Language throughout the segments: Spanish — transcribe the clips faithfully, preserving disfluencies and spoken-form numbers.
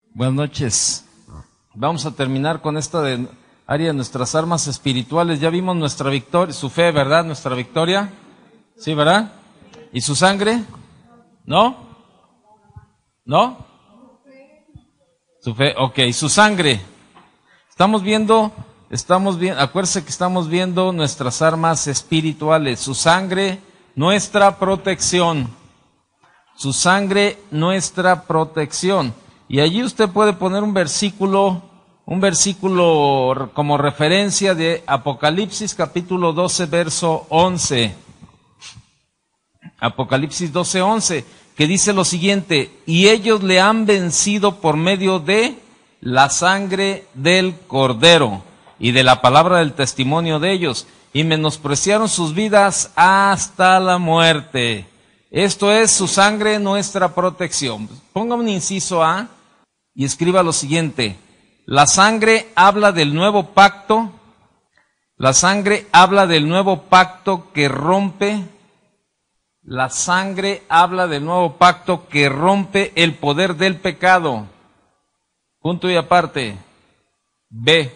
Buenas noches. Vamos a terminar con esta de, área de nuestras armas espirituales. Ya vimos nuestra victoria, su fe, ¿verdad? Nuestra victoria. ¿Sí, verdad? ¿Y su sangre? ¿No? ¿No? Su fe, ok. Su sangre. Estamos viendo, estamos viendo, acuérdense que estamos viendo nuestras armas espirituales. Su sangre, nuestra protección. Su sangre, nuestra protección. Y allí usted puede poner un versículo, un versículo como referencia de Apocalipsis capítulo doce, verso once. Apocalipsis doce, once, que dice lo siguiente: y ellos le han vencido por medio de la sangre del Cordero y de la palabra del testimonio de ellos, y menospreciaron sus vidas hasta la muerte. Esto es su sangre, nuestra protección. Ponga un inciso A y escriba lo siguiente: la sangre habla del nuevo pacto, la sangre habla del nuevo pacto que rompe, la sangre habla del nuevo pacto que rompe el poder del pecado. Punto y aparte. B,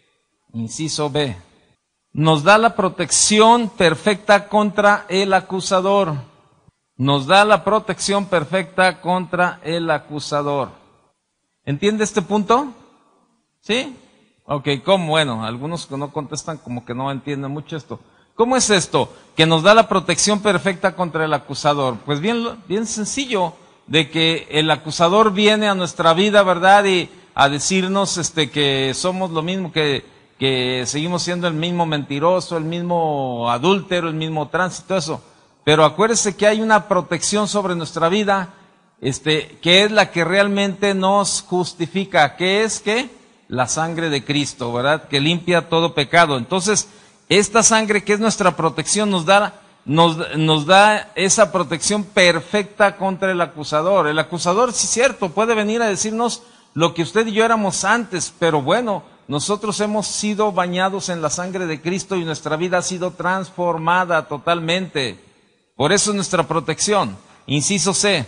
inciso B. Nos da la protección perfecta contra el acusador. Nos da la protección perfecta contra el acusador. ¿Entiende este punto? ¿Sí? Ok, ¿cómo? Bueno, algunos que no contestan como que no entienden mucho esto. ¿Cómo es esto? Que nos da la protección perfecta contra el acusador. Pues bien, bien sencillo, de que el acusador viene a nuestra vida, ¿verdad? Y a decirnos este que somos lo mismo, que, que seguimos siendo el mismo mentiroso, el mismo adúltero, el mismo tránsito, eso. Pero acuérdese que hay una protección sobre nuestra vida, este, que es la que realmente nos justifica, que es que la sangre de Cristo, ¿verdad? Que limpia todo pecado. Entonces, esta sangre que es nuestra protección nos da, nos, nos da esa protección perfecta contra el acusador. El acusador, sí es cierto, puede venir a decirnos lo que usted y yo éramos antes, pero bueno, nosotros hemos sido bañados en la sangre de Cristo y nuestra vida ha sido transformada totalmente. Por eso es nuestra protección. Inciso C.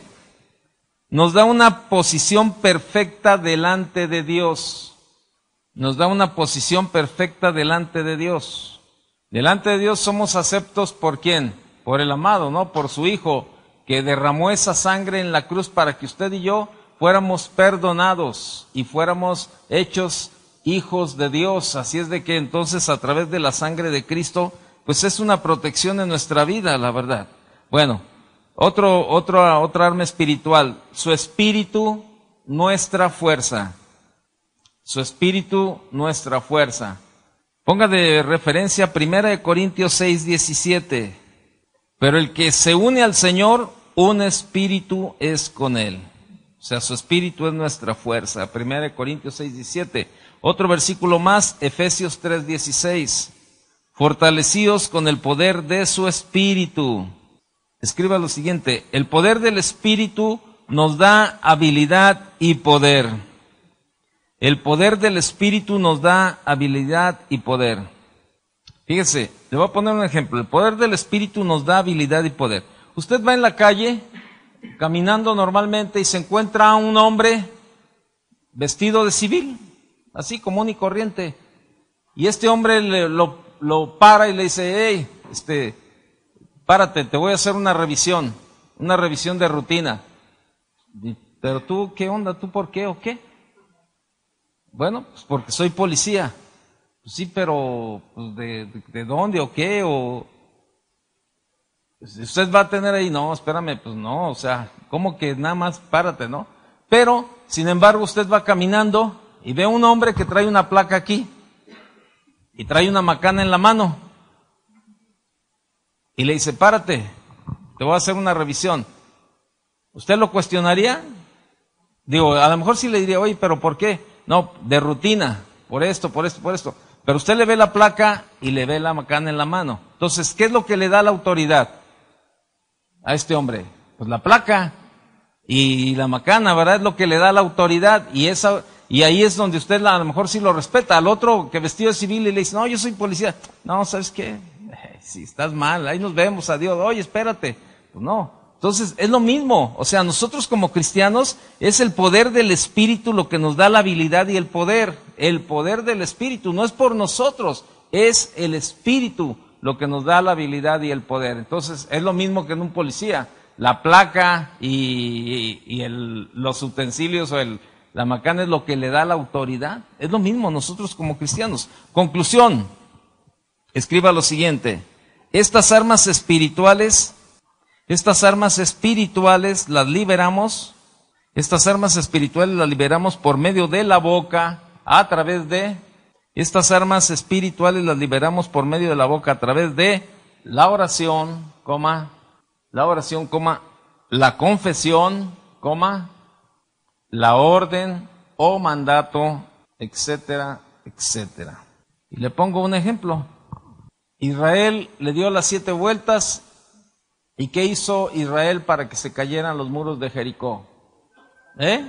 Nos da una posición perfecta delante de Dios. Nos da una posición perfecta delante de Dios. Delante de Dios somos aceptos ¿por quién? Por el amado, ¿no? Por su Hijo, que derramó esa sangre en la cruz para que usted y yo fuéramos perdonados y fuéramos hechos hijos de Dios. Así es de que entonces a través de la sangre de Cristo, pues es una protección en nuestra vida, la verdad. Bueno, otro, otro, otra arma espiritual, su espíritu, nuestra fuerza. Su espíritu, nuestra fuerza. Ponga de referencia Primera de Corintios seis, diecisiete. Pero el que se une al Señor, un espíritu es con él. O sea, su espíritu es nuestra fuerza. Primera de Corintios seis, diecisiete. Otro versículo más, Efesios tres, dieciséis. Fortalecidos con el poder de su espíritu. Escriba lo siguiente: el poder del espíritu nos da habilidad y poder. El poder del espíritu nos da habilidad y poder. Fíjese, le voy a poner un ejemplo. El poder del espíritu nos da habilidad y poder. Usted va en la calle, caminando normalmente, y se encuentra a un hombre vestido de civil, así común y corriente. Y este hombre le, lo, lo para y le dice: hey, este, párate, te voy a hacer una revisión, una revisión de rutina. Pero tú, ¿qué onda? ¿Tú por qué o qué? Bueno, pues porque soy policía. Pues sí, pero pues de, de, ¿de dónde o qué? O pues usted va a tener ahí, no, espérame, pues no, o sea, ¿cómo que nada más párate, no? Pero, sin embargo, usted va caminando y ve a un hombre que trae una placa aquí y trae una macana en la mano y le dice: párate, te voy a hacer una revisión. ¿Usted lo cuestionaría? Digo, a lo mejor sí le diría: oye, ¿pero por qué? No, de rutina, por esto, por esto, por esto. Pero usted le ve la placa y le ve la macana en la mano. Entonces, ¿qué es lo que le da la autoridad a este hombre? Pues la placa y la macana, ¿verdad? Es lo que le da la autoridad. Y esa, y ahí es donde usted a lo mejor sí lo respeta. Al otro que vestido de civil y le dice: no, yo soy policía. No, ¿sabes qué? Si estás mal, ahí nos vemos, adiós. Oye, espérate. Pues no. Entonces, es lo mismo. O sea, nosotros como cristianos, es el poder del Espíritu lo que nos da la habilidad y el poder. El poder del Espíritu, no es por nosotros, es el Espíritu lo que nos da la habilidad y el poder. Entonces, es lo mismo que en un policía. La placa y, y el, los utensilios o el, la macana es lo que le da la autoridad. Es lo mismo nosotros como cristianos. Conclusión. Escriba lo siguiente. Estas armas espirituales, estas armas espirituales las liberamos, estas armas espirituales las liberamos por medio de la boca, a través de, estas armas espirituales las liberamos por medio de la boca, a través de la oración, coma, la oración, coma, la confesión, coma, la orden o mandato, etcétera, etcétera. Y le pongo un ejemplo. Israel le dio las siete vueltas. ¿Y qué hizo Israel para que se cayeran los muros de Jericó? ¿Eh?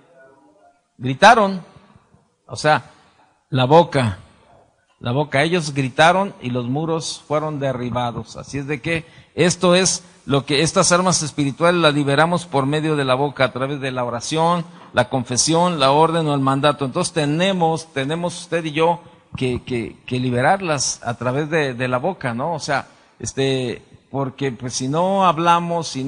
Gritaron. O sea, la boca. La boca. Ellos gritaron y los muros fueron derribados. Así es de que esto es lo que estas armas espirituales las liberamos por medio de la boca, a través de la oración, la confesión, la orden o el mandato. Entonces tenemos, tenemos usted y yo que, que, que liberarlas a través de, de la boca, ¿no? O sea, este, porque pues si no hablamos, si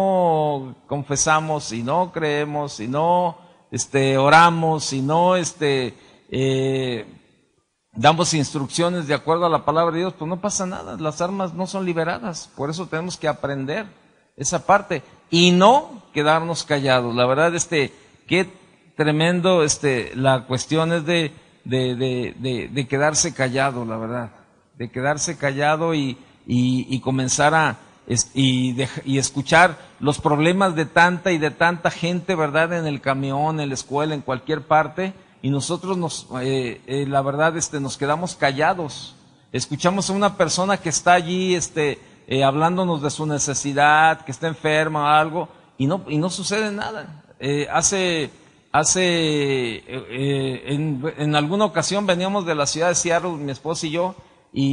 no confesamos, si no creemos, si no este, oramos, si no este, eh, damos instrucciones de acuerdo a la palabra de Dios, pues no pasa nada, las armas no son liberadas. Por eso tenemos que aprender esa parte y no quedarnos callados. La verdad, este, qué tremendo, este, la cuestión es de, de, de, de, de quedarse callado, la verdad, de quedarse callado y, y, y comenzar a y, de, y escuchar los problemas de tanta y de tanta gente, verdad, en el camión, en la escuela, en cualquier parte. Y nosotros nos, eh, eh, la verdad, este, nos quedamos callados. Escuchamos a una persona que está allí, este, eh, hablándonos de su necesidad, que está enferma o algo, y no, y no sucede nada. Eh, hace, hace, eh, eh, en, en alguna ocasión veníamos de la ciudad de Seattle, mi esposa y yo,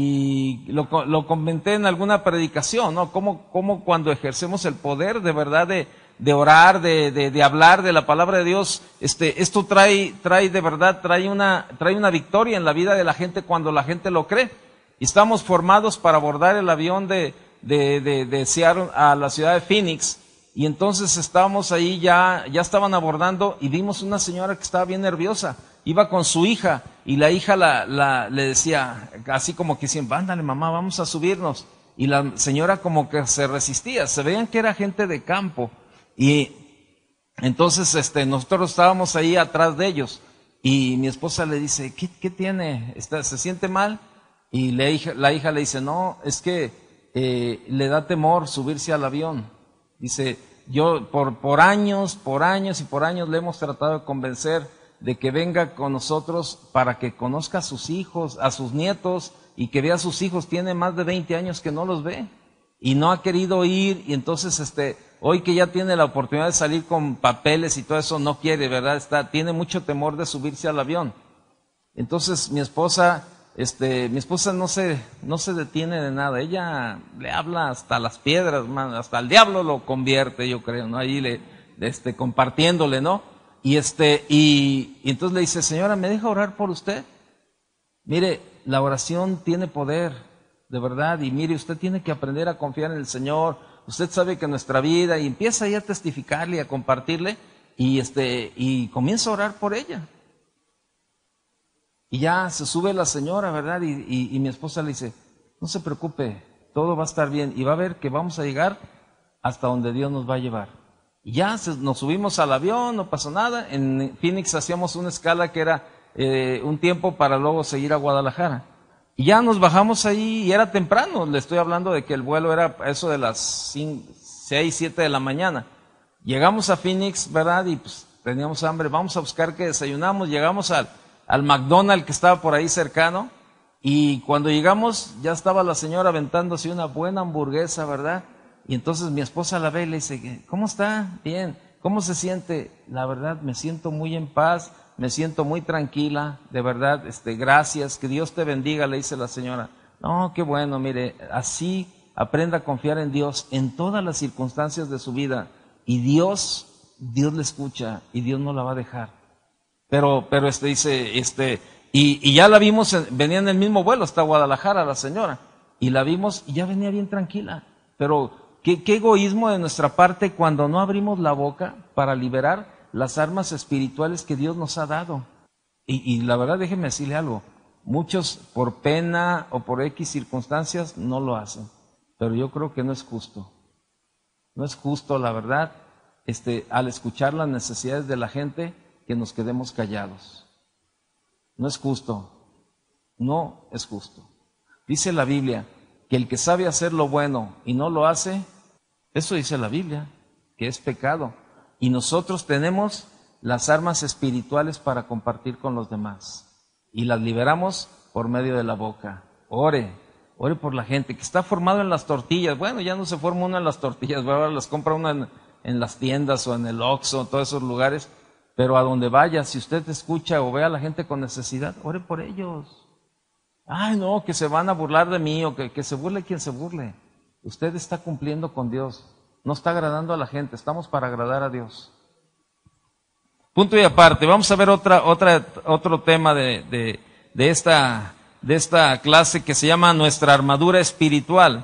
y lo, lo comenté en alguna predicación, ¿no? Cómo, cómo cuando ejercemos el poder de verdad de, de orar, de, de, de hablar de la palabra de Dios, este, esto trae, trae de verdad, trae una, trae una victoria en la vida de la gente cuando la gente lo cree. Y estamos formados para abordar el avión de, de, de, de Seattle a la ciudad de Phoenix, y entonces estábamos ahí, ya, ya estaban abordando, y vimos una señora que estaba bien nerviosa, iba con su hija, y la hija la, la, le decía, así como que decían, ándale mamá, vamos a subirnos, y la señora como que se resistía, se veían que era gente de campo. Y entonces este, nosotros estábamos ahí atrás de ellos y mi esposa le dice, ¿qué, qué tiene? ¿Está, ¿Se siente mal? Y la hija, la hija le dice, no, es que eh, le da temor subirse al avión. Dice, yo por, por años, por años y por años le hemos tratado de convencer de que venga con nosotros para que conozca a sus hijos, a sus nietos y que vea a sus hijos. Tiene más de veinte años que no los ve y no ha querido ir, y entonces este... hoy que ya tiene la oportunidad de salir con papeles y todo eso, no quiere, ¿verdad? Está, tiene mucho temor de subirse al avión. Entonces mi esposa, este, mi esposa no se, no se detiene de nada. Ella le habla hasta las piedras, man, hasta el diablo lo convierte, yo creo, ¿no? Ahí le, este, compartiéndole, ¿no? Y este, y, y entonces le dice, señora, ¿me deja orar por usted? Mire, la oración tiene poder, de verdad, y mire, usted tiene que aprender a confiar en el Señor. Usted sabe que nuestra vida, y empieza ahí a testificarle, a compartirle, y este, y comienza a orar por ella. Y ya se sube la señora, ¿verdad? Y, y, y mi esposa le dice, no se preocupe, todo va a estar bien, y va a ver que vamos a llegar hasta donde Dios nos va a llevar. Y ya se, nos subimos al avión, no pasó nada. En Phoenix hacíamos una escala que era eh, un tiempo para luego seguir a Guadalajara. Y ya nos bajamos ahí y era temprano, le estoy hablando de que el vuelo era eso de las seis, siete de la mañana. Llegamos a Phoenix, ¿verdad? Y pues teníamos hambre, vamos a buscar qué desayunamos. Llegamos al, al McDonald's que estaba por ahí cercano, y cuando llegamos ya estaba la señora aventándose una buena hamburguesa, ¿verdad? Y entonces mi esposa la ve y le dice, ¿cómo está? Bien. ¿Cómo se siente? La verdad, me siento muy en paz. Me siento muy tranquila, de verdad, este, gracias, que Dios te bendiga, le dice la señora. No, qué bueno, mire, así, aprenda a confiar en Dios en todas las circunstancias de su vida. Y Dios, Dios le escucha y Dios no la va a dejar. Pero, pero este dice, este, y, y ya la vimos, venía en el mismo vuelo hasta Guadalajara la señora. Y la vimos y ya venía bien tranquila. Pero qué, qué egoísmo de nuestra parte cuando no abrimos la boca para liberar las armas espirituales que Dios nos ha dado. Y, y la verdad, déjeme decirle algo. Muchos por pena o por X circunstancias no lo hacen. Pero yo creo que no es justo. No es justo, la verdad, este, al escuchar las necesidades de la gente, que nos quedemos callados. No es justo. No es justo. Dice la Biblia que el que sabe hacer lo bueno y no lo hace, eso dice la Biblia, que es pecado. Y nosotros tenemos las armas espirituales para compartir con los demás. Y las liberamos por medio de la boca. Ore, ore por la gente que está formado en las tortillas. Bueno, ya no se forma una en las tortillas, ahora las compra una en, en las tiendas o en el Oxxo, en todos esos lugares. Pero a donde vaya, si usted escucha o ve a la gente con necesidad, ore por ellos. Ay, no, que se van a burlar de mí o que, que se burle quien se burle. Usted está cumpliendo con Dios. No está agradando a la gente, estamos para agradar a Dios. Punto y aparte, vamos a ver otra, otra, otro tema de, de, de, esta, de esta clase que se llama nuestra armadura espiritual.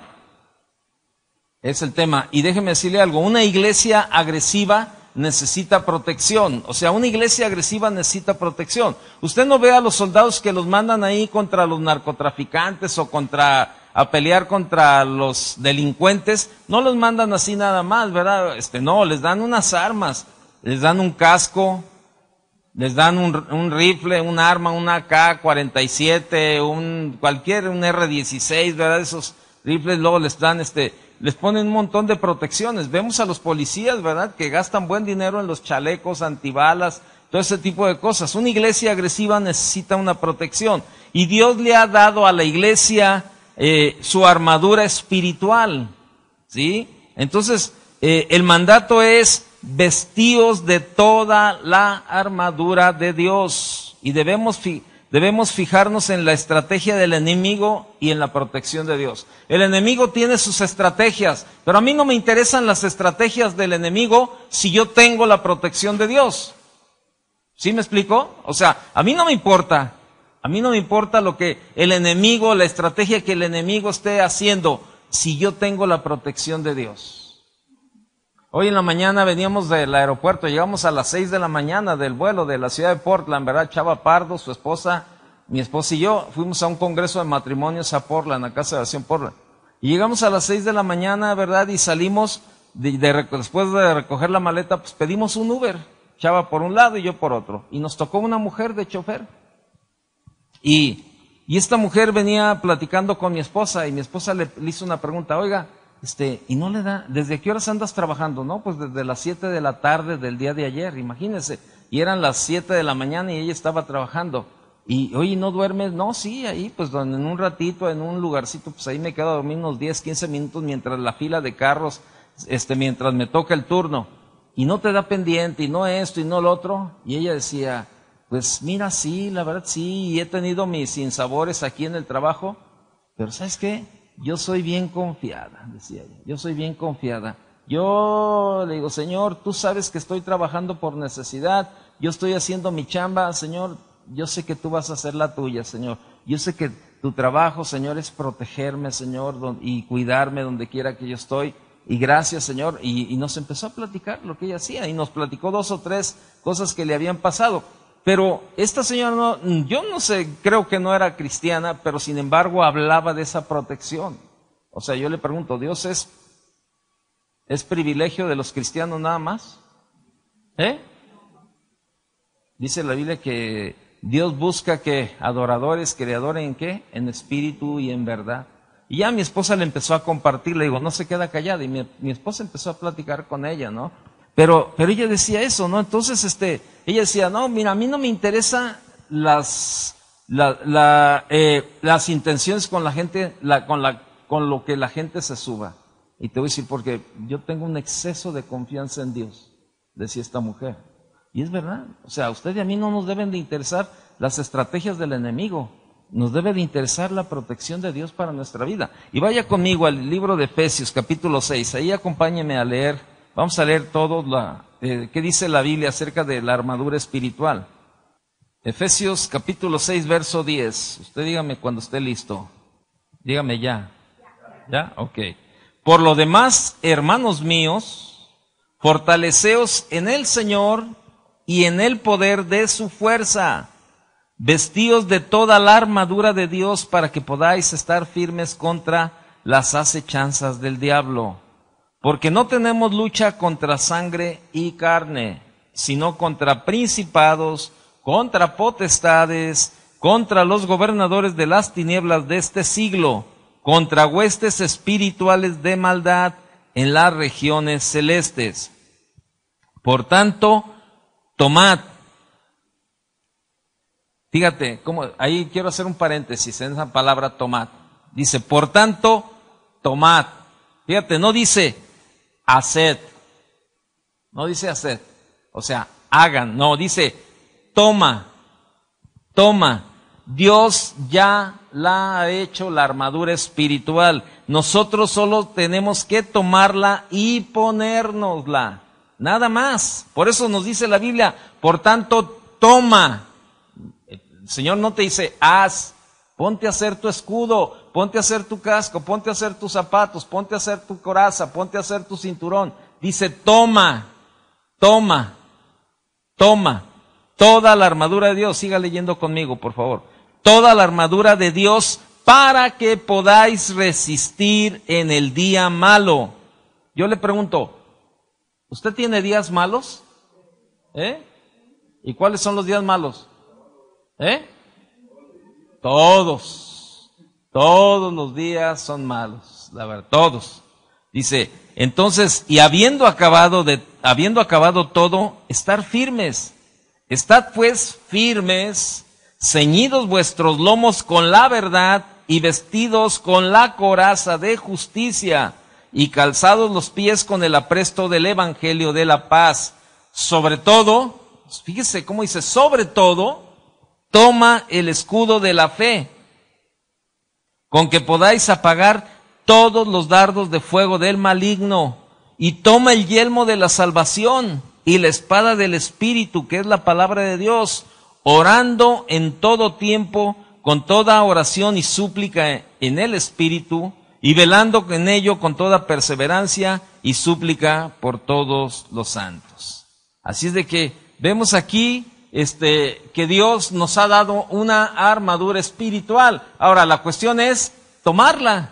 Es el tema. Y déjeme decirle algo, una iglesia agresiva necesita protección. O sea, una iglesia agresiva necesita protección. Usted no ve a los soldados que los mandan ahí contra los narcotraficantes o contra a pelear contra los delincuentes, no los mandan así nada más, ¿verdad? Este, no, les dan unas armas, les dan un casco, les dan un, un rifle, un arma, un A K cuarenta y siete, un cualquier, un R dieciséis, ¿verdad? Esos rifles, luego les dan este, les ponen un montón de protecciones. Vemos a los policías, ¿verdad?, que gastan buen dinero en los chalecos, antibalas, todo ese tipo de cosas. Una iglesia agresiva necesita una protección. Y Dios le ha dado a la iglesia eh, su armadura espiritual, ¿sí? Entonces, eh, el mandato es vestíos de toda la armadura de Dios. Y debemos fi- Debemos fijarnos en la estrategia del enemigo y en la protección de Dios. El enemigo tiene sus estrategias, pero a mí no me interesan las estrategias del enemigo si yo tengo la protección de Dios. ¿Sí me explico? O sea, a mí no me importa, a mí no me importa lo que el enemigo, la estrategia que el enemigo esté haciendo, si yo tengo la protección de Dios. Hoy en la mañana veníamos del aeropuerto, llegamos a las seis de la mañana del vuelo de la ciudad de Portland, ¿verdad? Chava Pardo, su esposa, mi esposa y yo, fuimos a un congreso de matrimonios a Portland, a Casa de Oración Portland. Y llegamos a las seis de la mañana, ¿verdad? Y salimos, de, de, después de recoger la maleta, pues pedimos un Uber. Chava por un lado y yo por otro. Y nos tocó una mujer de chofer. Y, y esta mujer venía platicando con mi esposa y mi esposa le, le hizo una pregunta, oiga, Este, y no le da, ¿desde qué horas andas trabajando? No, pues desde las siete de la tarde del día de ayer, imagínense. Y eran las siete de la mañana y ella estaba trabajando. Y, oye, ¿no duermes? No, sí, ahí, pues en un ratito, en un lugarcito, pues ahí me quedo a dormir unos diez, quince minutos mientras la fila de carros, este, mientras me toca el turno. Y no te da pendiente, y no esto, y no lo otro. Y ella decía, pues mira, sí, la verdad sí, y he tenido mis sinsabores aquí en el trabajo, pero ¿sabes qué? Yo soy bien confiada, decía ella, yo soy bien confiada. Yo le digo, Señor, tú sabes que estoy trabajando por necesidad, yo estoy haciendo mi chamba, Señor, yo sé que tú vas a hacer la tuya, Señor. Yo sé que tu trabajo, Señor, es protegerme, Señor, y cuidarme donde quiera que yo estoy. Y gracias, Señor. Y, y nos empezó a platicar lo que ella hacía, y nos platicó dos o tres cosas que le habían pasado. Pero esta señora, no, yo no sé, creo que no era cristiana, pero sin embargo hablaba de esa protección. O sea, yo le pregunto, ¿Dios es, es privilegio de los cristianos nada más? ¿Eh? Dice la Biblia que Dios busca que adoradores que le adoren ¿en qué? En espíritu y en verdad. Y ya mi esposa le empezó a compartir, le digo, no se queda callada. Y mi, mi esposa empezó a platicar con ella, ¿no? Pero, pero ella decía eso, ¿no? Entonces, este, ella decía, no, mira, a mí no me interesa las, la, la, eh, las intenciones con la gente, la, con la, con lo que la gente se suba. Y te voy a decir, porque yo tengo un exceso de confianza en Dios, decía esta mujer. Y es verdad, o sea, a usted y a mí no nos deben de interesar las estrategias del enemigo. nos debe de interesar la protección de Dios para nuestra vida. Y vaya conmigo al libro de Efesios, capítulo seis, ahí acompáñeme a leer, vamos a leer todo la, eh, qué dice la Biblia acerca de la armadura espiritual. Efesios capítulo seis, verso diez, usted dígame cuando esté listo, dígame ya, ¿ya? Ok. Por lo demás, hermanos míos, fortaleceos en el Señor y en el poder de su fuerza. Vestíos de toda la armadura de Dios para que podáis estar firmes contra las acechanzas del diablo. Porque no tenemos lucha contra sangre y carne, sino contra principados, contra potestades, contra los gobernadores de las tinieblas de este siglo, contra huestes espirituales de maldad en las regiones celestes. Por tanto, tomad. Fíjate, cómo, ahí quiero hacer un paréntesis en esa palabra tomad. Dice, por tanto, tomad. Fíjate, no dice haced. No dice haced. O sea, hagan. No, dice toma. Toma. Dios ya la ha hecho la armadura espiritual. Nosotros solo tenemos que tomarla y ponérnosla. Nada más. Por eso nos dice la Biblia, por tanto, toma. El Señor no te dice, haz, ponte a hacer tu escudo, ponte a hacer tu casco, ponte a hacer tus zapatos, ponte a hacer tu coraza, ponte a hacer tu cinturón. Dice, toma, toma, toma, toda la armadura de Dios. Siga leyendo conmigo, por favor. Toda la armadura de Dios para que podáis resistir en el día malo. Yo le pregunto, ¿usted tiene días malos? ¿Eh? ¿Y cuáles son los días malos? ¿Eh? Todos, todos los días son malos, la verdad, todos. Dice, entonces, y habiendo acabado de, habiendo acabado todo, estar firmes. Estad pues firmes, ceñidos vuestros lomos con la verdad y vestidos con la coraza de justicia y calzados los pies con el apresto del evangelio de la paz. Sobre todo, fíjese cómo dice, sobre todo, toma el escudo de la fe, con que podáis apagar todos los dardos de fuego del maligno, y toma el yelmo de la salvación y la espada del Espíritu, que es la palabra de Dios, orando en todo tiempo, con toda oración y súplica en el Espíritu, y velando en ello con toda perseverancia y súplica por todos los santos. Así es de que vemos aquí Este, que Dios nos ha dado una armadura espiritual. Ahora, la cuestión es tomarla.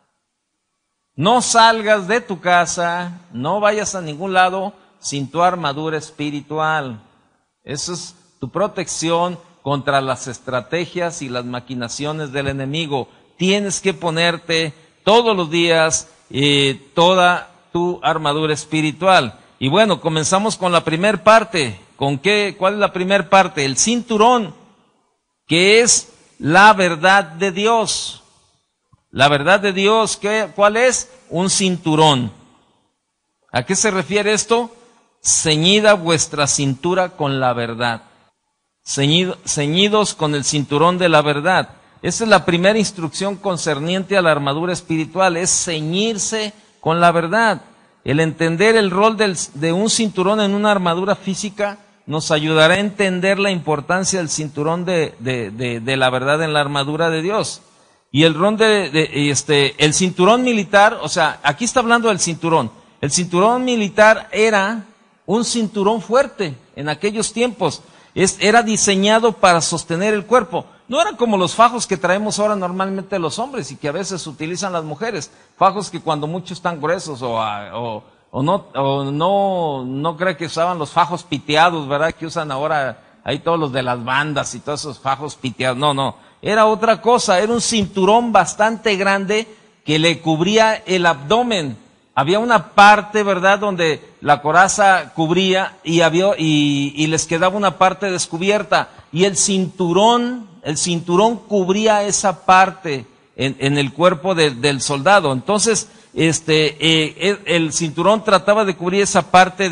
No salgas de tu casa, no vayas a ningún lado sin tu armadura espiritual. Esa es tu protección contra las estrategias y las maquinaciones del enemigo. Tienes que ponerte todos los días eh, toda tu armadura espiritual. Y bueno, comenzamos con la primer parte. ¿Con qué? ¿Cuál es la primera parte? El cinturón, que es la verdad de Dios. La verdad de Dios, ¿qué? ¿Cuál es? Un cinturón. ¿A qué se refiere esto? Ceñida vuestra cintura con la verdad. Ceñido, ceñidos con el cinturón de la verdad. Esa es la primera instrucción concerniente a la armadura espiritual, es ceñirse con la verdad. El entender el rol del, de un cinturón en una armadura física nos ayudará a entender la importancia del cinturón de, de, de, de la verdad en la armadura de Dios. Y el rol de, de este, el cinturón militar, o sea, aquí está hablando del cinturón. El cinturón militar era un cinturón fuerte en aquellos tiempos. Es, era diseñado para sostener el cuerpo. No eran como los fajos que traemos ahora normalmente los hombres y que a veces utilizan las mujeres. Fajos que cuando muchos están gruesos o, o, o no, o no, no creo que usaban los fajos piteados, ¿verdad? Que usan ahora ahí todos los de las bandas y todos esos fajos piteados. No, no. Era otra cosa. Era un cinturón bastante grande que le cubría el abdomen. Había una parte, ¿verdad?, donde la coraza cubría y había, y, y les quedaba una parte descubierta. Y el cinturón, el cinturón cubría esa parte en, en el cuerpo de, del soldado. Entonces, este, eh, el, el cinturón trataba de cubrir esa parte de,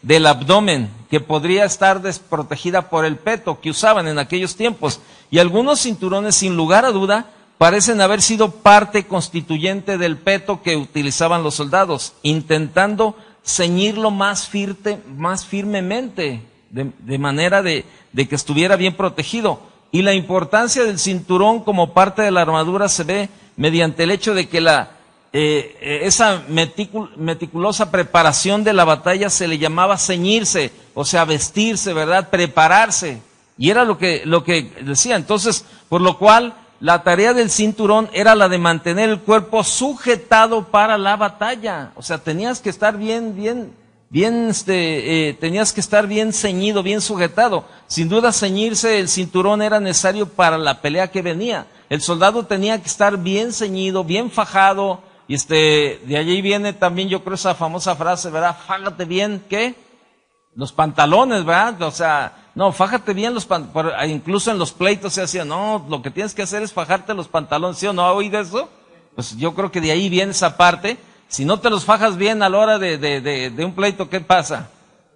del abdomen, que podría estar desprotegida por el peto que usaban en aquellos tiempos. Y algunos cinturones, sin lugar a duda, parecen haber sido parte constituyente del peto que utilizaban los soldados, intentando ceñirlo más, firte, más firmemente, de, de manera de, de que estuviera bien protegido. Y la importancia del cinturón como parte de la armadura se ve mediante el hecho de que la, eh, esa meticul, meticulosa preparación de la batalla se le llamaba ceñirse, o sea, vestirse, ¿verdad? Prepararse. Y era lo que, lo que decía. Entonces, por lo cual, la tarea del cinturón era la de mantener el cuerpo sujetado para la batalla. O sea, tenías que estar bien, bien, bien, este, eh, tenías que estar bien ceñido, bien sujetado. Sin duda, ceñirse el cinturón era necesario para la pelea que venía. El soldado tenía que estar bien ceñido, bien fajado. Y este, de allí viene también, yo creo, esa famosa frase, ¿verdad? Fájate bien, ¿qué? Los pantalones, ¿verdad? O sea, no, fájate bien los pantalones. Incluso en los pleitos se hacía, no, lo que tienes que hacer es fajarte los pantalones. ¿Sí o no ha oído eso? Pues yo creo que de ahí viene esa parte. Si no te los fajas bien a la hora de, de, de, de un pleito, ¿qué pasa?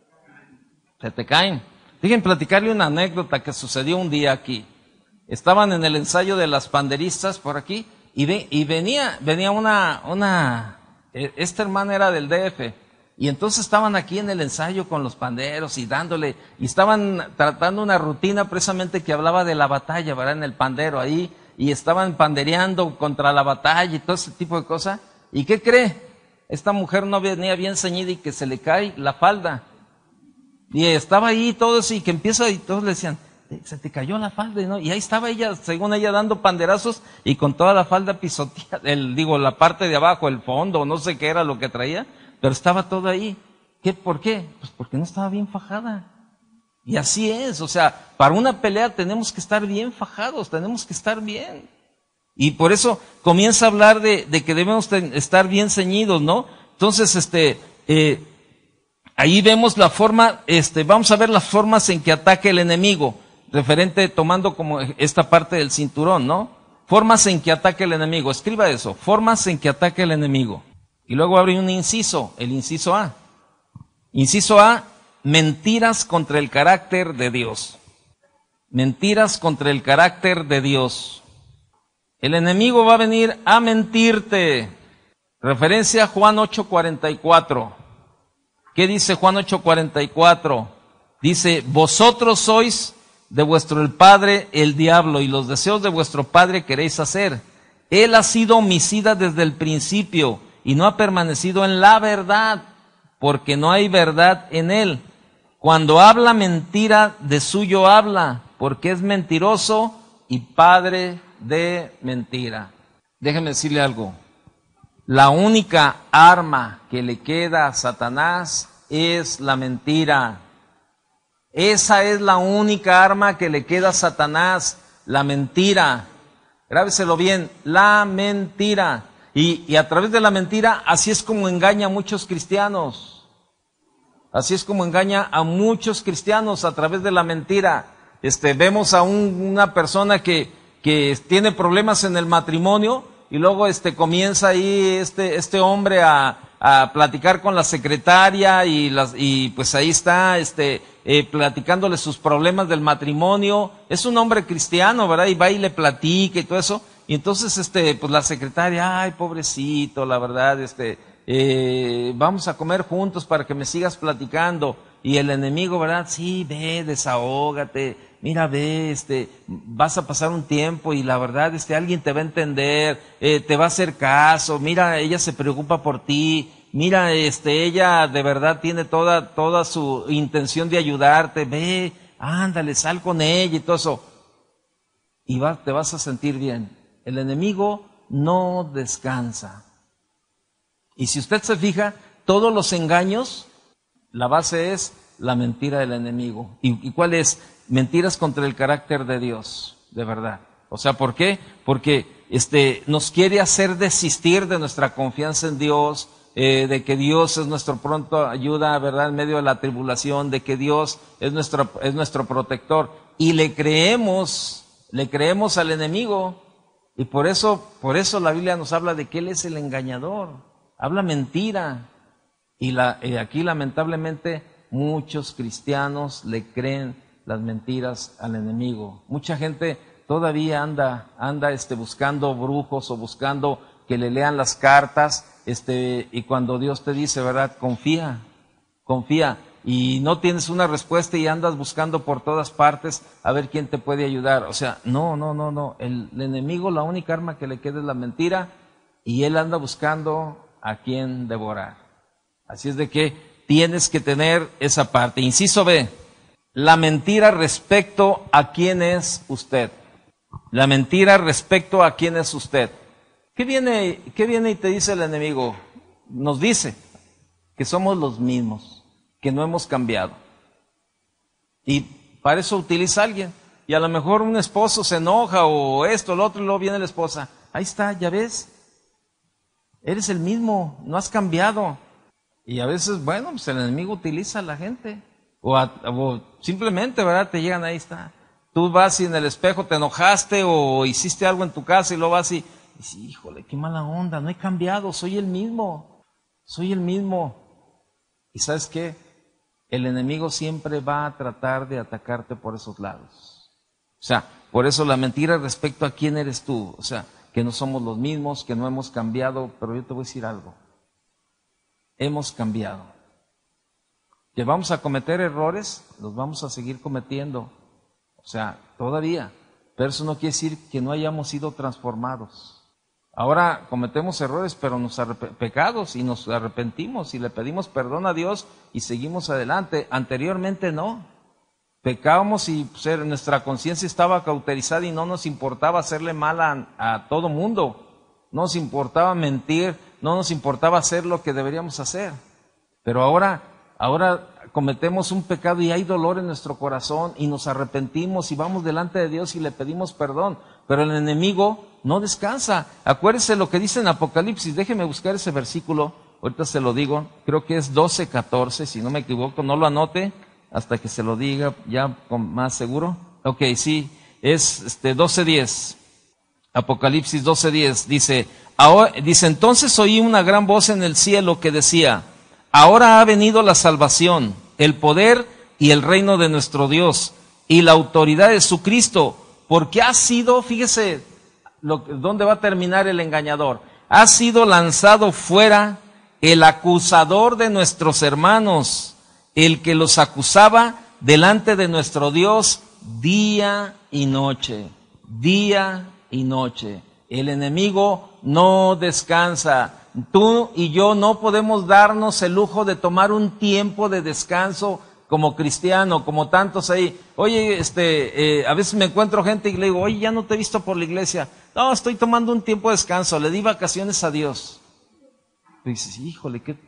Se te caen. Déjenme platicarle una anécdota que sucedió un día aquí. Estaban en el ensayo de las panderistas por aquí y, ve, y venía, venía una, una, esta hermana era del D F. Y entonces estaban aquí en el ensayo con los panderos y dándole, y estaban tratando una rutina precisamente que hablaba de la batalla, ¿verdad? En el pandero ahí, y estaban pandereando contra la batalla y todo ese tipo de cosas. ¿Y qué cree? Esta mujer no venía bien ceñida y que se le cae la falda. Y estaba ahí todo eso y que empieza y todos le decían, se te cayó la falda, ¿no? Y ahí estaba ella, según ella, dando panderazos y con toda la falda pisoteada, el, digo, la parte de abajo, el fondo, no sé qué era lo que traía. Pero estaba todo ahí. ¿Qué? ¿Por qué? Pues porque no estaba bien fajada. Y así es, o sea, para una pelea tenemos que estar bien fajados, tenemos que estar bien. Y por eso comienza a hablar de, de que debemos estar bien ceñidos, ¿no? Entonces, este, eh, ahí vemos la forma, este, vamos a ver las formas en que ataca el enemigo, referente, tomando como esta parte del cinturón, ¿no? Formas en que ataca el enemigo, escriba eso, formas en que ataca el enemigo. Y luego abre un inciso, el inciso A. Inciso A, mentiras contra el carácter de Dios. Mentiras contra el carácter de Dios. El enemigo va a venir a mentirte. Referencia a Juan ocho cuarenta y cuatro. ¿Qué dice Juan ocho cuarenta y cuatro? Dice, vosotros sois de vuestro el padre el diablo y los deseos de vuestro padre queréis hacer. Él ha sido homicida desde el principio y no ha permanecido en la verdad, porque no hay verdad en él. Cuando habla mentira, de suyo habla, porque es mentiroso y padre de mentira. Déjeme decirle algo. La única arma que le queda a Satanás es la mentira. Esa es la única arma que le queda a Satanás, la mentira. Grábeselo bien, la mentira. Y, y a través de la mentira, así es como engaña a muchos cristianos. Así es como engaña a muchos cristianos a través de la mentira. Este, vemos a un, una persona que, que tiene problemas en el matrimonio y luego este, comienza ahí este, este hombre a, a platicar con la secretaria y, las, y pues ahí está este, eh, platicándole sus problemas del matrimonio. Es un hombre cristiano, ¿verdad? Y va y le platica y todo eso. Y entonces, este, pues la secretaria, ay, pobrecito, la verdad, este, eh, vamos a comer juntos para que me sigas platicando. Y el enemigo, ¿verdad? Sí, ve, desahógate, mira, ve, este, vas a pasar un tiempo y la verdad, este, alguien te va a entender, eh, te va a hacer caso, mira, ella se preocupa por ti, mira, este, ella de verdad tiene toda, toda su intención de ayudarte, ve, ándale, sal con ella y todo eso. Y va, te vas a sentir bien. El enemigo no descansa. Y si usted se fija, todos los engaños, la base es la mentira del enemigo. ¿Y, y cuál es? Mentiras contra el carácter de Dios, de verdad. O sea, ¿por qué? Porque este, nos quiere hacer desistir de nuestra confianza en Dios, eh, de que Dios es nuestro pronto ayuda, ¿verdad? En medio de la tribulación, de que Dios es nuestro, es nuestro protector. Y le creemos, le creemos al enemigo. Y por eso, por eso la Biblia nos habla de que Él es el engañador. Habla mentira. Y, la, y aquí lamentablemente muchos cristianos le creen las mentiras al enemigo. Mucha gente todavía anda, anda este, buscando brujos o buscando que le lean las cartas, este, y cuando Dios te dice, ¿verdad? Confía, confía. Y no tienes una respuesta y andas buscando por todas partes a ver quién te puede ayudar. O sea, no, no, no, no. El, el enemigo, la única arma que le queda es la mentira y él anda buscando a quién devorar. Así es de que tienes que tener esa parte. Inciso B, la mentira respecto a quién es usted. La mentira respecto a quién es usted. ¿Qué viene, qué viene y te dice el enemigo? Nos dice que somos los mismos, que no hemos cambiado. Y para eso utiliza a alguien. Y a lo mejor un esposo se enoja o esto, lo otro, y luego viene la esposa. Ahí está, ya ves. Eres el mismo, no has cambiado. Y a veces, bueno, pues el enemigo utiliza a la gente. O, a, o simplemente, ¿verdad? Te llegan, ahí está. Tú vas y en el espejo te enojaste o hiciste algo en tu casa y luego vas y, y dices, híjole, qué mala onda, no he cambiado, soy el mismo. Soy el mismo. ¿Y sabes qué? El enemigo siempre va a tratar de atacarte por esos lados. O sea, por eso la mentira respecto a quién eres tú. O sea, que no somos los mismos, que no hemos cambiado, pero yo te voy a decir algo. Hemos cambiado. Que vamos a cometer errores, los vamos a seguir cometiendo. O sea, todavía. Pero eso no quiere decir que no hayamos sido transformados. Ahora cometemos errores, pero nos arrep- pecados y nos arrepentimos y le pedimos perdón a Dios y seguimos adelante. Anteriormente no. Pecábamos y pues, nuestra conciencia estaba cauterizada y no nos importaba hacerle mal a, a todo mundo. No nos importaba mentir, no nos importaba hacer lo que deberíamos hacer. Pero ahora, ahora cometemos un pecado y hay dolor en nuestro corazón y nos arrepentimos y vamos delante de Dios y le pedimos perdón. Pero el enemigo no descansa. Acuérdese lo que dice en Apocalipsis. Déjeme buscar ese versículo. Ahorita se lo digo. Creo que es doce catorce, si no me equivoco. No lo anote hasta que se lo diga ya con más seguro. Ok, sí. Es este doce diez. Apocalipsis doce diez. Dice, ahora, dice, entonces oí una gran voz en el cielo que decía, ahora ha venido la salvación, el poder y el reino de nuestro Dios y la autoridad de su Cristo, porque ha sido, fíjese, lo, ¿dónde va a terminar el engañador? Ha sido lanzado fuera el acusador de nuestros hermanos, el que los acusaba delante de nuestro Dios día y noche, día y noche. El enemigo no descansa. Tú y yo no podemos darnos el lujo de tomar un tiempo de descanso como cristiano, como tantos ahí. Oye, este, eh, a veces me encuentro gente y le digo, oye, ya no te he visto por la iglesia. No, estoy tomando un tiempo de descanso, le di vacaciones a Dios. Y dices, híjole, qué,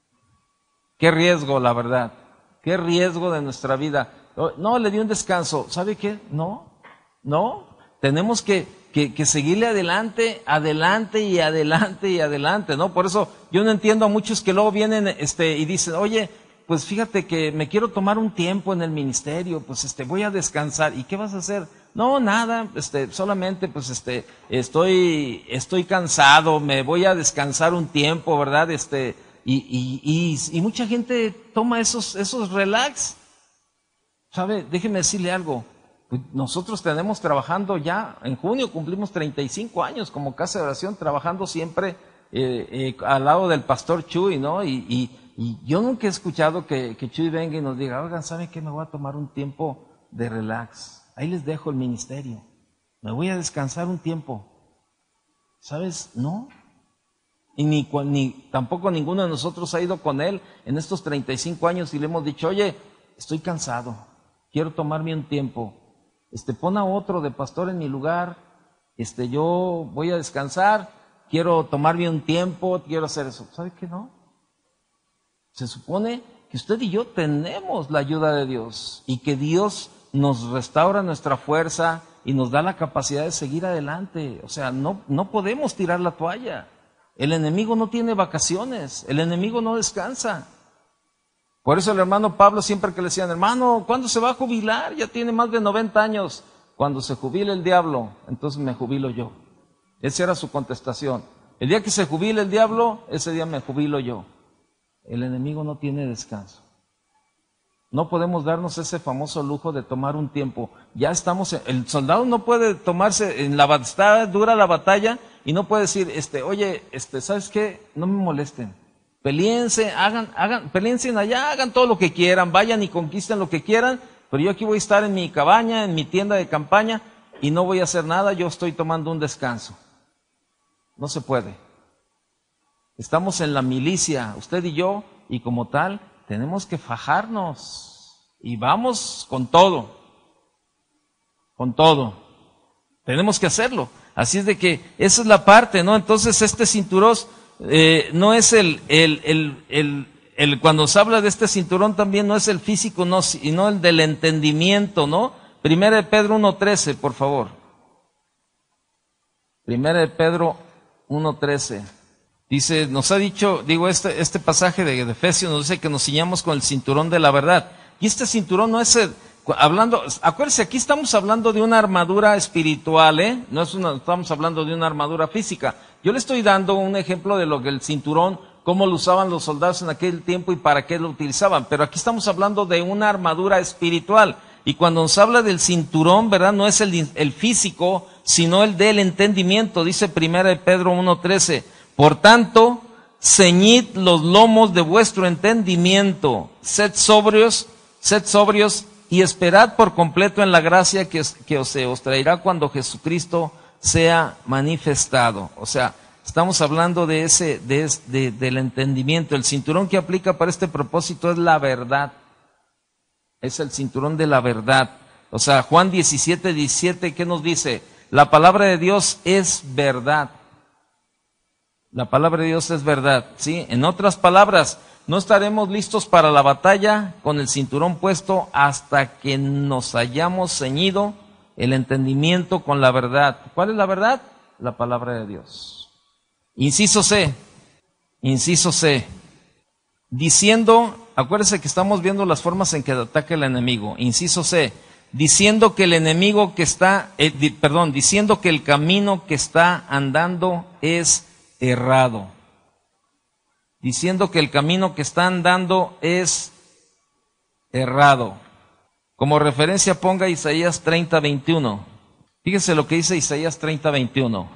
qué riesgo, la verdad. Qué riesgo de nuestra vida. No, le di un descanso. ¿Sabe qué? No, no. Tenemos que, que, que seguirle adelante, adelante y adelante y adelante, ¿no? Por eso yo no entiendo a muchos que luego vienen este, y dicen, oye, pues fíjate que me quiero tomar un tiempo en el ministerio, pues este, voy a descansar. ¿Y qué vas a hacer? No, nada, este, solamente pues este, estoy, estoy cansado, me voy a descansar un tiempo, ¿verdad? Este, y, y, y, y mucha gente toma esos, esos relax. ¿Sabe? Déjeme decirle algo. Nosotros tenemos trabajando ya, en junio cumplimos treinta y cinco años como casa de oración, trabajando siempre eh, eh, al lado del pastor Chuy, ¿no? Y, y, y yo nunca he escuchado que, que Chuy venga y nos diga, oigan, ¿saben qué? Me voy a tomar un tiempo de relax. Ahí les dejo el ministerio. Me voy a descansar un tiempo. ¿Sabes? No. Y ni, ni tampoco ninguno de nosotros ha ido con él en estos treinta y cinco años y le hemos dicho, oye, estoy cansado, quiero tomarme un tiempo. Este, pon a otro de pastor en mi lugar, este, yo voy a descansar, quiero tomarme un tiempo, quiero hacer eso. ¿Sabe qué no? Se supone que usted y yo tenemos la ayuda de Dios y que Dios nos restaura nuestra fuerza y nos da la capacidad de seguir adelante. O sea, no, no podemos tirar la toalla. El enemigo no tiene vacaciones, el enemigo no descansa. Por eso el hermano Pablo siempre que le decían, hermano, ¿cuándo se va a jubilar? Ya tiene más de noventa años. Cuando se jubile el diablo, entonces me jubilo yo. Esa era su contestación. El día que se jubile el diablo, ese día me jubilo yo. El enemigo no tiene descanso. No podemos darnos ese famoso lujo de tomar un tiempo. Ya estamos, en, el soldado no puede tomarse, en la está dura la batalla y no puede decir, este, oye, este, ¿sabes qué? No me molesten. Peleense, hagan, hagan, peleense allá, hagan todo lo que quieran, vayan y conquisten lo que quieran, pero yo aquí voy a estar en mi cabaña, en mi tienda de campaña y no voy a hacer nada, yo estoy tomando un descanso. No se puede. Estamos en la milicia, usted y yo, y como tal, tenemos que fajarnos y vamos con todo, con todo. Tenemos que hacerlo. Así es de que esa es la parte, ¿no? Entonces este cinturón eh, no es el, el, el, el, el, cuando se habla de este cinturón también no es el físico, no, sino el del entendimiento, ¿no? Primera de Pedro uno trece, por favor. Primera de Pedro uno trece. Dice, nos ha dicho, digo, este, este pasaje de, de Efesios nos dice que nos ciñamos con el cinturón de la verdad. Y este cinturón no es el, hablando, acuérdense, aquí estamos hablando de una armadura espiritual, ¿eh? No es una, estamos hablando de una armadura física. Yo le estoy dando un ejemplo de lo que el cinturón, cómo lo usaban los soldados en aquel tiempo y para qué lo utilizaban. Pero aquí estamos hablando de una armadura espiritual. Y cuando nos habla del cinturón, ¿verdad? No es el, el físico, sino el del entendimiento. Dice primera de Pedro uno trece. Por tanto, ceñid los lomos de vuestro entendimiento, sed sobrios, sed sobrios y esperad por completo en la gracia que os, que os, os traerá cuando Jesucristo sea manifestado. O sea, estamos hablando de ese, de, de, del entendimiento. El cinturón que aplica para este propósito es la verdad. Es el cinturón de la verdad. O sea, Juan diecisiete, diecisiete, ¿qué nos dice? La palabra de Dios es verdad. La palabra de Dios es verdad, ¿sí? En otras palabras, no estaremos listos para la batalla con el cinturón puesto hasta que nos hayamos ceñido el entendimiento con la verdad. ¿Cuál es la verdad? La palabra de Dios. Inciso C, inciso C, diciendo, acuérdense que estamos viendo las formas en que ataca el enemigo. Inciso C, diciendo que el enemigo que está, eh, di, perdón, diciendo que el camino que está andando es errado, diciendo que el camino que está andando es errado. Como referencia ponga Isaías treinta, veintiuno. Fíjese lo que dice Isaías treinta, veintiuno.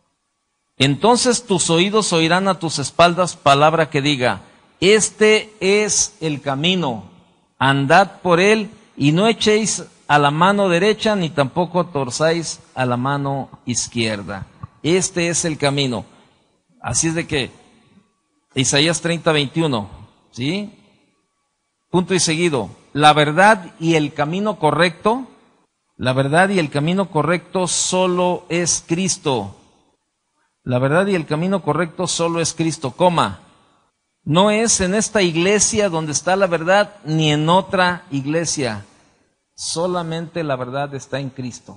Entonces tus oídos oirán a tus espaldas palabra que diga, este es el camino, andad por él y no echéis a la mano derecha ni tampoco torzáis a la mano izquierda. Este es el camino. Así es de que, Isaías treinta, veintiuno, ¿sí? Punto y seguido, la verdad y el camino correcto, la verdad y el camino correcto solo es Cristo. La verdad y el camino correcto solo es Cristo, coma. No es en esta iglesia donde está la verdad, ni en otra iglesia. Solamente la verdad está en Cristo.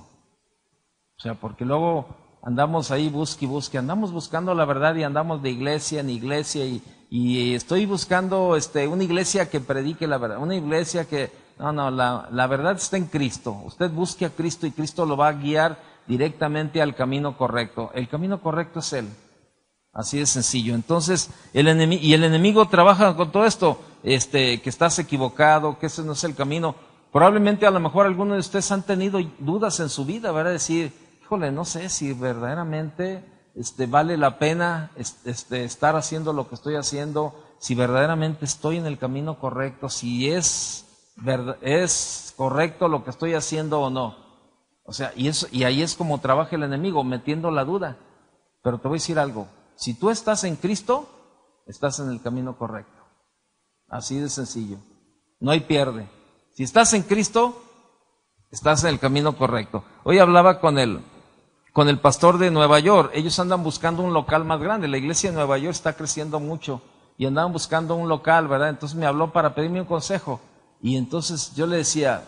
O sea, porque luego andamos ahí busque y busque, andamos buscando la verdad y andamos de iglesia en iglesia y, y estoy buscando este, una iglesia que predique la verdad, una iglesia que, no, no, la, la verdad está en Cristo. Usted busque a Cristo y Cristo lo va a guiar directamente al camino correcto. El camino correcto es Él. Así de sencillo. Entonces, el enemigo, y el enemigo trabaja con todo esto, este, que estás equivocado, que ese no es el camino. Probablemente a lo mejor algunos de ustedes han tenido dudas en su vida, ¿verdad? Decir, híjole, no sé si verdaderamente este, vale la pena este, estar haciendo lo que estoy haciendo, si verdaderamente estoy en el camino correcto, si es, verdad, es correcto lo que estoy haciendo o no. O sea, y, eso, y ahí es como trabaja el enemigo, metiendo la duda. Pero te voy a decir algo, si tú estás en Cristo, estás en el camino correcto. Así de sencillo. No hay pierde. Si estás en Cristo, estás en el camino correcto. Hoy hablaba con el, con el pastor de Nueva York. Ellos andan buscando un local más grande. La iglesia de Nueva York está creciendo mucho y andaban buscando un local, ¿verdad? Entonces me habló para pedirme un consejo. Y entonces yo le decía,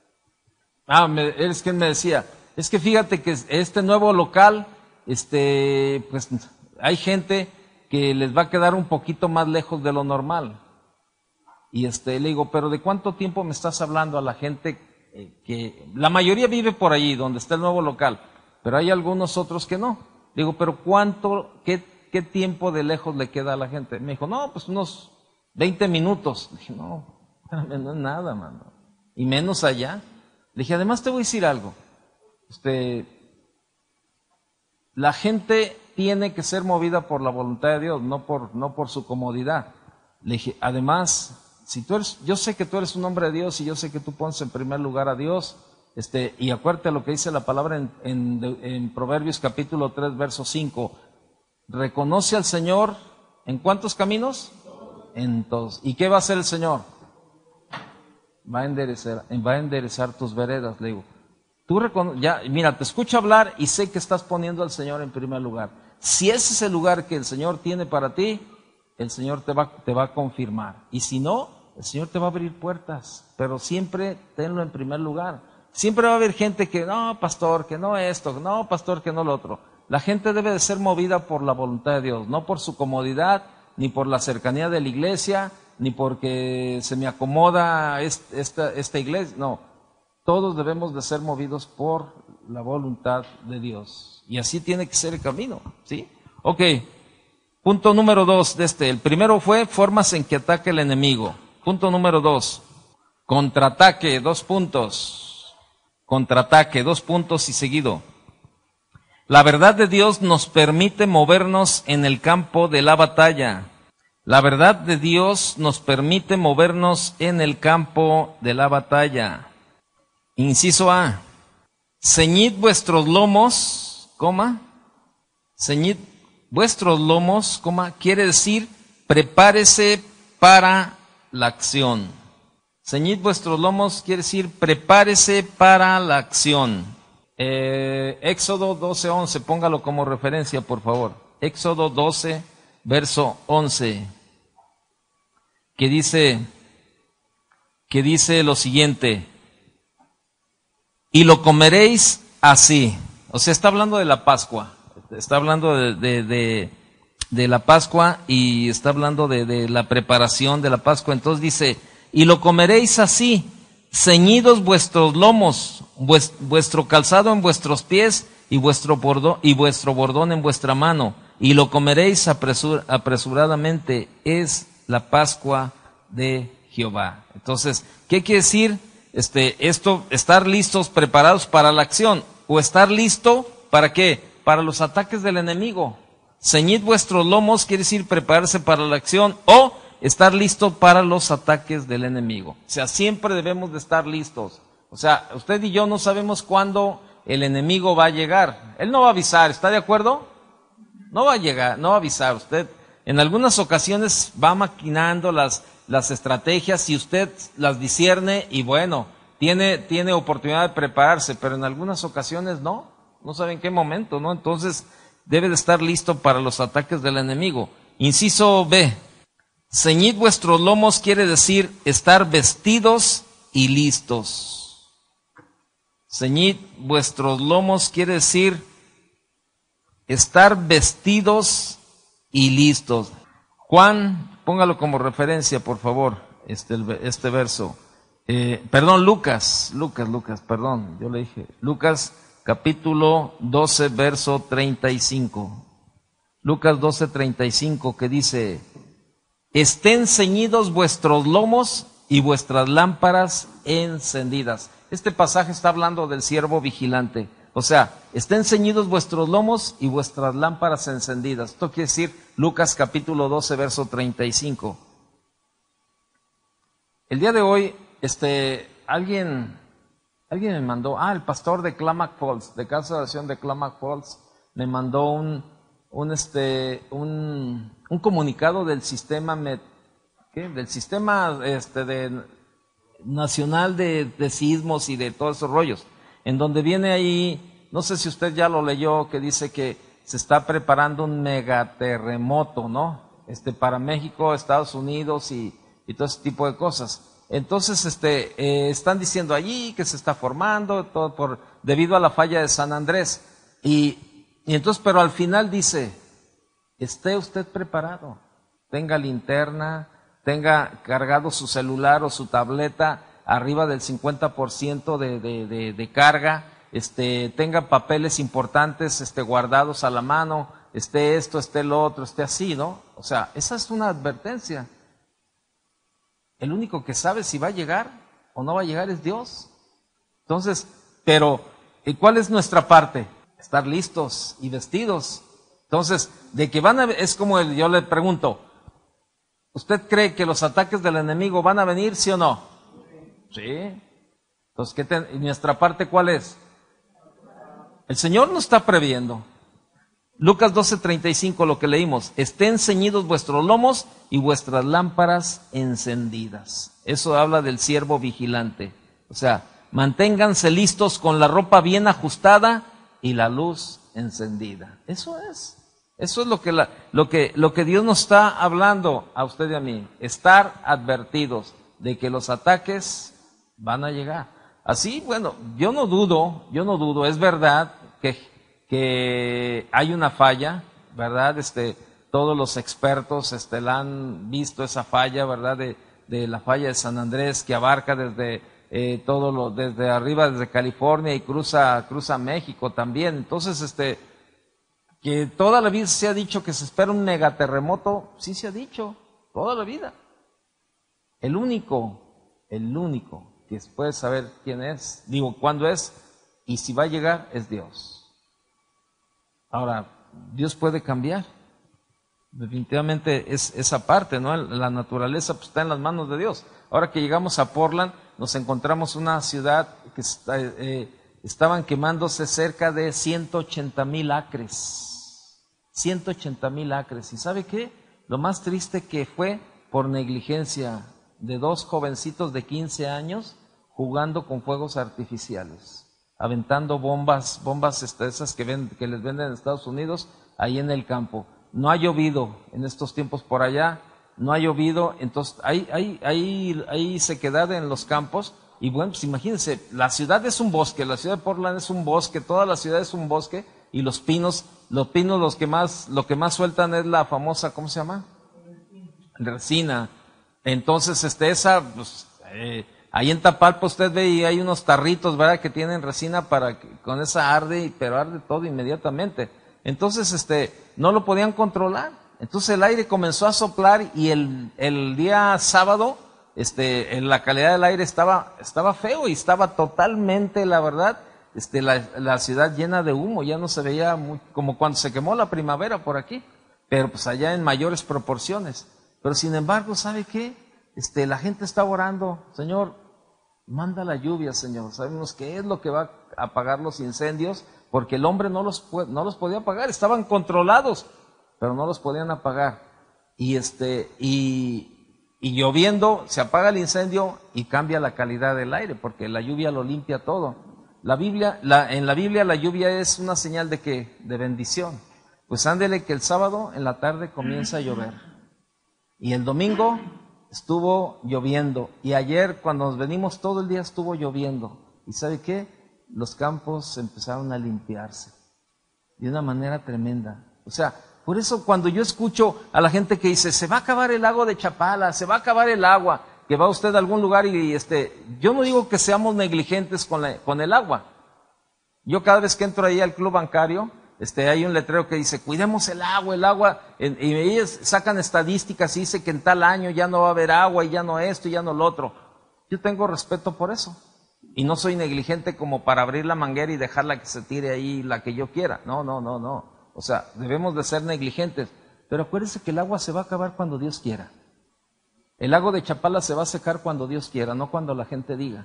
ah, me, él es quien me decía, es que fíjate que este nuevo local, este, pues hay gente que les va a quedar un poquito más lejos de lo normal. Y este, le digo, pero ¿de cuánto tiempo me estás hablando a la gente eh, que, la mayoría vive por allí, donde está el nuevo local, pero hay algunos otros que no? Digo, pero ¿cuánto, qué, qué tiempo de lejos le queda a la gente? Me dijo, no, pues unos veinte minutos. Dije, no, Espérame, no es nada, mano. Y menos allá. Le dije, además te voy a decir algo. Este, la gente tiene que ser movida por la voluntad de Dios, no por, no por su comodidad. Le dije, además, si tú eres, yo sé que tú eres un hombre de Dios y yo sé que tú pones en primer lugar a Dios, este, y acuérdate lo que dice la palabra en, en, en Proverbios capítulo tres, verso cinco. Reconoce al Señor, ¿en cuántos caminos? En todos. ¿Y qué va a hacer el Señor? Va a enderezar, va a enderezar tus veredas, le digo. Tú recono- ya, mira, te escucho hablar y sé que estás poniendo al Señor en primer lugar. Si ese es el lugar que el Señor tiene para ti, el Señor te va, te va a confirmar. Y si no, el Señor te va a abrir puertas, pero siempre tenlo en primer lugar. Siempre va a haber gente que, no, pastor, que no esto, no, pastor, que no lo otro. La gente debe de ser movida por la voluntad de Dios, no por su comodidad, ni por la cercanía de la iglesia, ni porque se me acomoda esta, esta iglesia, no. Todos debemos de ser movidos por la voluntad de Dios. Y así tiene que ser el camino, ¿sí? Ok, punto número dos de este. El primero fue formas en que ataca el enemigo. Punto número dos, contraataque, dos puntos. Contraataque, dos puntos y seguido. La verdad de Dios nos permite movernos en el campo de la batalla. La verdad de Dios nos permite movernos en el campo de la batalla. Inciso A. Ceñid vuestros lomos, coma. Ceñid vuestros lomos, coma. Quiere decir, prepárese para la acción. Ceñid vuestros lomos, quiere decir, prepárese para la acción. Eh, Éxodo doce, once, póngalo como referencia, por favor. Éxodo doce, verso once, que dice, que dice lo siguiente: y lo comeréis así. O sea, está hablando de la Pascua, está hablando de, de, de, de la Pascua y está hablando de, de la preparación de la Pascua. Entonces dice, y lo comeréis así, ceñidos vuestros lomos, vuestro calzado en vuestros pies y vuestro bordón, y vuestro bordón en vuestra mano, y lo comeréis apresur, apresuradamente, es la Pascua de Jehová. Entonces, ¿qué quiere decir? Este, esto, estar listos, preparados para la acción, o estar listo, ¿para qué? Para los ataques del enemigo. Ceñid vuestros lomos quiere decir prepararse para la acción, o estar listo para los ataques del enemigo. O sea, siempre debemos de estar listos. O sea, usted y yo no sabemos cuándo el enemigo va a llegar. Él no va a avisar, ¿está de acuerdo? No va a llegar, no va a avisar. Usted en algunas ocasiones va maquinando las, las estrategias y usted las discierne y bueno, tiene, tiene oportunidad de prepararse, pero en algunas ocasiones no, no sabe en qué momento, ¿no? Entonces debe de estar listo para los ataques del enemigo. Inciso B. Ceñid vuestros lomos quiere decir estar vestidos y listos. Ceñid vuestros lomos quiere decir estar vestidos y listos. Juan, póngalo como referencia, por favor, este, este verso. Eh, perdón, Lucas, Lucas, Lucas, perdón, yo le dije. Lucas capítulo doce, verso treinta y cinco. Lucas doce, treinta y cinco, que dice: estén ceñidos vuestros lomos y vuestras lámparas encendidas. Este pasaje está hablando del siervo vigilante. O sea, estén ceñidos vuestros lomos y vuestras lámparas encendidas. Esto quiere decir Lucas capítulo doce, verso treinta y cinco. El día de hoy, este, alguien, alguien me mandó, ah, el pastor de Klamath Falls, de Casa de Oración de Klamath Falls, me mandó un, un, este, un, un comunicado del sistema, med, ¿qué? Del sistema, este, de nacional de, de sismos y de todos esos rollos, en donde viene ahí, no sé si usted ya lo leyó, que dice que se está preparando un megaterremoto, ¿no? Este, para México, Estados Unidos y, y todo ese tipo de cosas. Entonces, este, eh, están diciendo allí que se está formando, todo por, debido a la falla de San Andrés. Y, y entonces, pero al final dice, esté usted preparado, tenga linterna, tenga cargado su celular o su tableta arriba del cincuenta por ciento de, de, de, de carga, este, tenga papeles importantes este, guardados a la mano, esté esto, esté lo otro, esté así, ¿no? O sea, esa es una advertencia. el único que sabe si va a llegar o no va a llegar es Dios. Entonces, pero ¿y cuál es nuestra parte? Estar listos y vestidos. Entonces, de que van a, es como el, yo le pregunto, ¿usted cree que los ataques del enemigo van a venir, sí o no? Sí. Entonces, ¿qué te, ¿y nuestra parte cuál es? El Señor nos está previendo. Lucas doce treinta y cinco, lo que leímos, estén ceñidos vuestros lomos y vuestras lámparas encendidas. Eso habla del siervo vigilante. O sea, manténganse listos con la ropa bien ajustada y la luz encendida. Eso es. Eso es lo que, la, lo que, lo que Dios nos está hablando a usted y a mí. Estar advertidos de que los ataques van a llegar. Así, bueno, yo no dudo, yo no dudo, es verdad que que hay una falla, ¿verdad? Este, todos los expertos este, la han visto esa falla, ¿verdad? De, de la falla de San Andrés, que abarca desde eh, todo lo, desde arriba, desde California y cruza, cruza México también. Entonces, este, que toda la vida se ha dicho que se espera un megaterremoto, sí se ha dicho, toda la vida. El único, el único que puede saber quién es, digo, cuándo es y si va a llegar es Dios. Ahora, Dios puede cambiar. Definitivamente es esa parte, ¿no? La naturaleza pues, está en las manos de Dios. Ahora que llegamos a Portland, nos encontramos una ciudad que está, eh, estaban quemándose cerca de ciento ochenta mil acres. ciento ochenta mil acres. ¿Y sabe qué? Lo más triste que fue por negligencia de dos jovencitos de quince años jugando con fuegos artificiales, aventando bombas, bombas esas que, ven, que les venden en Estados Unidos, ahí en el campo. No ha llovido en estos tiempos por allá, no ha llovido, entonces hay, hay, hay, hay sequedad en los campos, y bueno, pues imagínense, la ciudad es un bosque, la ciudad de Portland es un bosque, toda la ciudad es un bosque, y los pinos, los pinos los que más, lo que más sueltan es la famosa, ¿cómo se llama? Resina. Entonces, este, esa, pues, eh, ahí en Tapalpa usted ve y hay unos tarritos, ¿verdad?, que tienen resina para que con esa arde, pero arde todo inmediatamente. Entonces, este, no lo podían controlar. Entonces el aire comenzó a soplar y el, el día sábado, este, en la calidad del aire estaba, estaba feo y estaba totalmente, la verdad, este, la, la ciudad llena de humo, ya no se veía muy, como cuando se quemó la primavera por aquí, pero pues allá en mayores proporciones. Pero sin embargo, ¿sabe qué? Este, la gente está orando, Señor, manda la lluvia, Señor. Sabemos que es lo que va a apagar los incendios, porque el hombre no los, no los podía apagar, estaban controlados, pero no los podían apagar. Y este, y, y lloviendo, se apaga el incendio y cambia la calidad del aire, porque la lluvia lo limpia todo. La Biblia, la, en la Biblia la lluvia es una señal de que, de bendición. Pues ándele que el sábado en la tarde comienza a llover. Y el domingo estuvo lloviendo, y ayer cuando nos venimos todo el día estuvo lloviendo, y ¿sabe qué? Los campos empezaron a limpiarse de una manera tremenda. O sea, por eso cuando yo escucho a la gente que dice, se va a acabar el lago de Chapala, se va a acabar el agua, que va usted a algún lugar y este, yo no digo que seamos negligentes con, la, con el agua. Yo cada vez que entro ahí al club bancario, Este, hay un letrero que dice, cuidemos el agua, el agua, y ellos sacan estadísticas y dice que en tal año ya no va a haber agua, y ya no esto, y ya no lo otro. Yo tengo respeto por eso, y no soy negligente como para abrir la manguera y dejarla que se tire ahí la que yo quiera. No, no, no, no. O sea, debemos de ser negligentes, pero acuérdense que el agua se va a acabar cuando Dios quiera. El lago de Chapala se va a secar cuando Dios quiera, no cuando la gente diga.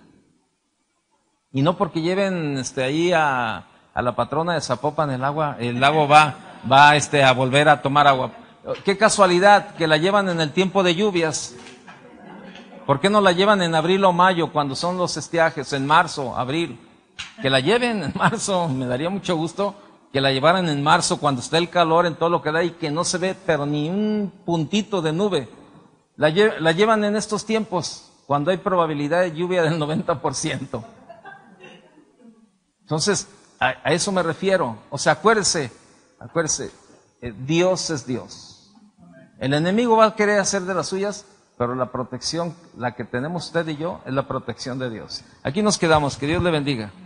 Y no porque lleven este, ahí a... a la patrona de Zapopan el agua, el lago va, va este, a volver a tomar agua. Qué casualidad que la llevan en el tiempo de lluvias. ¿Por qué no la llevan en abril o mayo cuando son los estiajes? En marzo, abril. Que la lleven en marzo, me daría mucho gusto que la llevaran en marzo cuando esté el calor en todo lo que da y que no se ve pero ni un puntito de nube. La, lle la llevan en estos tiempos cuando hay probabilidad de lluvia del noventa por ciento. Entonces, A, a eso me refiero. O sea, acuérdese, acuérdese, eh, Dios es Dios. El enemigo va a querer hacer de las suyas, pero la protección, la que tenemos usted y yo, es la protección de Dios. Aquí nos quedamos, que Dios le bendiga.